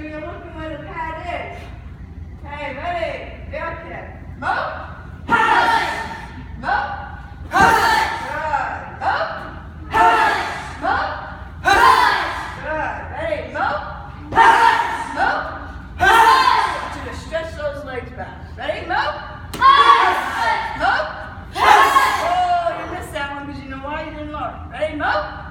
sure you're looking where the pad is. Okay, ready? Okay. Move. Hey! Move. Hey! Good. Move. Hey! Move. Hey! Good. Ready? Move. Hey! Move. Hey! I want you to stretch those legs back. Ready? Move. Hey! Move. Hey! Oh, you missed that one because you know why you didn't look. Ready? Move.